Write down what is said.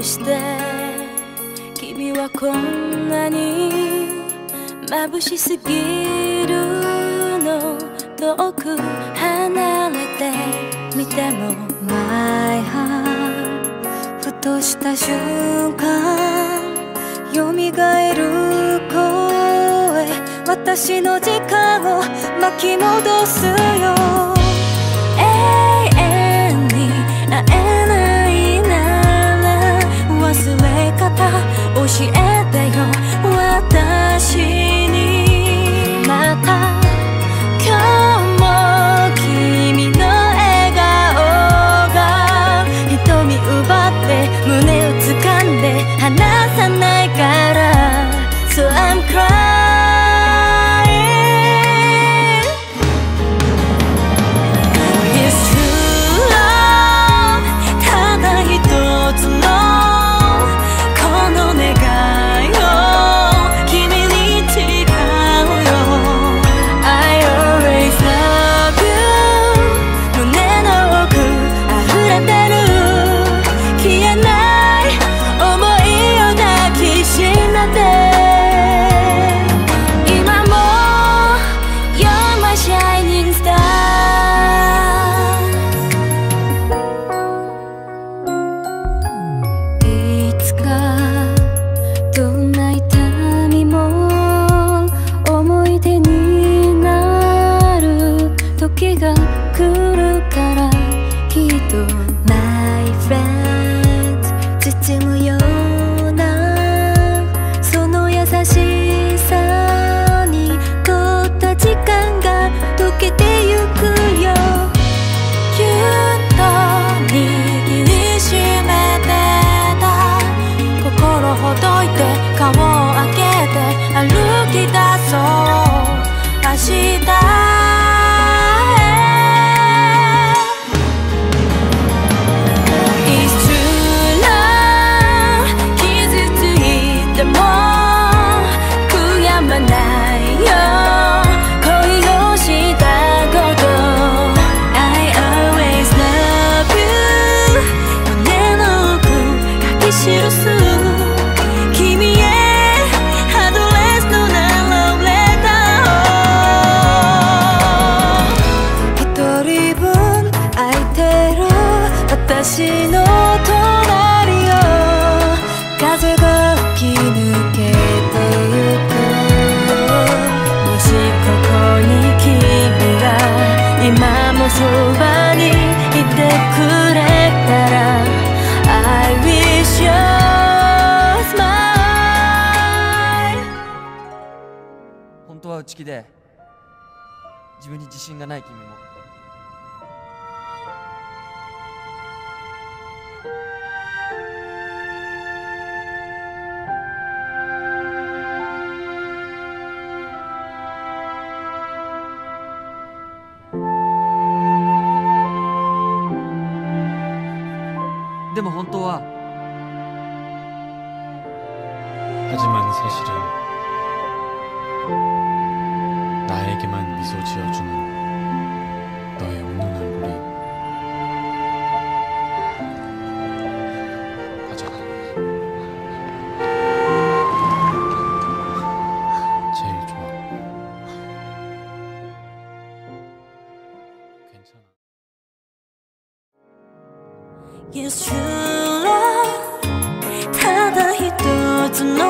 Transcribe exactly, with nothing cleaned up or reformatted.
して君はこんなに眩しすぎるの。遠く離れて見ても My heart ふとした瞬間よみがえる声、私の時間を巻き戻すよ。永遠に会えないなら忘れ方教えてよ私に。また今日も君の笑顔が瞳奪って胸を掴んで離さないから So I'm crying。 本当は内気で自分に自信がない君もでも本当は 하지만 사실은 나에게만 미소 지어주는 너의 웃는 얼굴이 가져가 제일 좋아. 괜찮아. It's true love ただ一つの